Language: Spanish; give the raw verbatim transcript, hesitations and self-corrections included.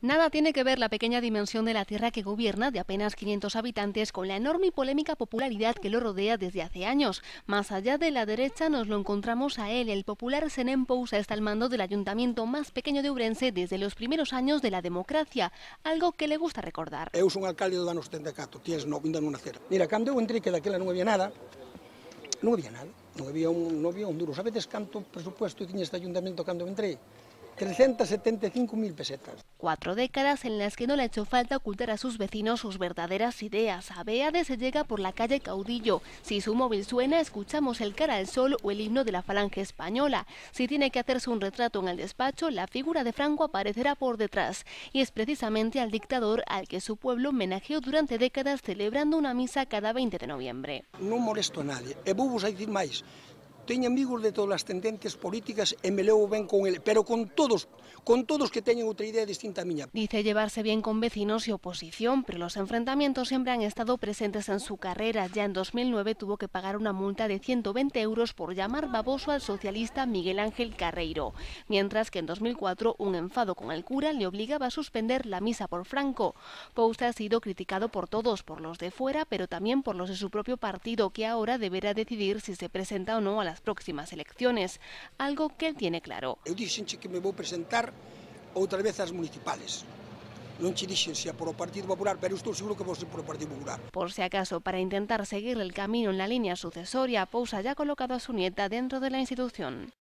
Nada tiene que ver la pequeña dimensión de la tierra que gobierna, de apenas quinientos habitantes, con la enorme y polémica popularidad que lo rodea desde hace años. Más allá de la derecha nos lo encontramos a él. El popular Senén Pousa está al mando del ayuntamiento más pequeño de Ourense desde los primeros años de la democracia, algo que le gusta recordar. Eu son alcalde do ano setenta e catro, tienes no, ainda non nacer. Mira, cando eu entrei que daquela non había nada, non había nada, non había un, non había un duro. Sabedes canto presupuesto tiña este ayuntamiento cando entrei? trescientas setenta y cinco mil pesetas. Cuatro décadas en las que no le ha hecho falta ocultar a sus vecinos sus verdaderas ideas. A Beade se llega por la calle Caudillo. Si su móvil suena, escuchamos el Cara al Sol o el himno de la Falange Española. Si tiene que hacerse un retrato en el despacho, la figura de Franco aparecerá por detrás. Y es precisamente al dictador al que su pueblo homenajeó durante décadas celebrando una misa cada veinte de noviembre. Non molesto a nadie. E vou vos a dicir máis. Teño amigos de todas as tendencias políticas e me levo ben con ele, pero con todos, con todos que teñen outra idea distinta a miña. Dice llevarse bien con vecinos y oposición, pero los enfrentamientos siempre han estado presentes en su carrera. Ya en dos mil nueve tuvo que pagar una multa de ciento veinte euros por llamar baboso al socialista Miguel Ángel Carreiro, mientras que en dos mil cuatro un enfado con el cura le obligaba a suspender la misa por Franco. Pousa ha sido criticado por todos, por los de fuera, pero también por los de su propio partido, que ahora deberá decidir si se presenta o no a las próximas elecciones, algo que él tiene claro. Eu dixenche que me vou presentar outra vez ás municipales. Non che dixen se por o Partido Popular, pero estou seguro que vou ser por o Partido Popular. Por si acaso, para intentar seguir el camino en la línea sucesoria, Pousa ya ha colocado a su nieta dentro de la institución.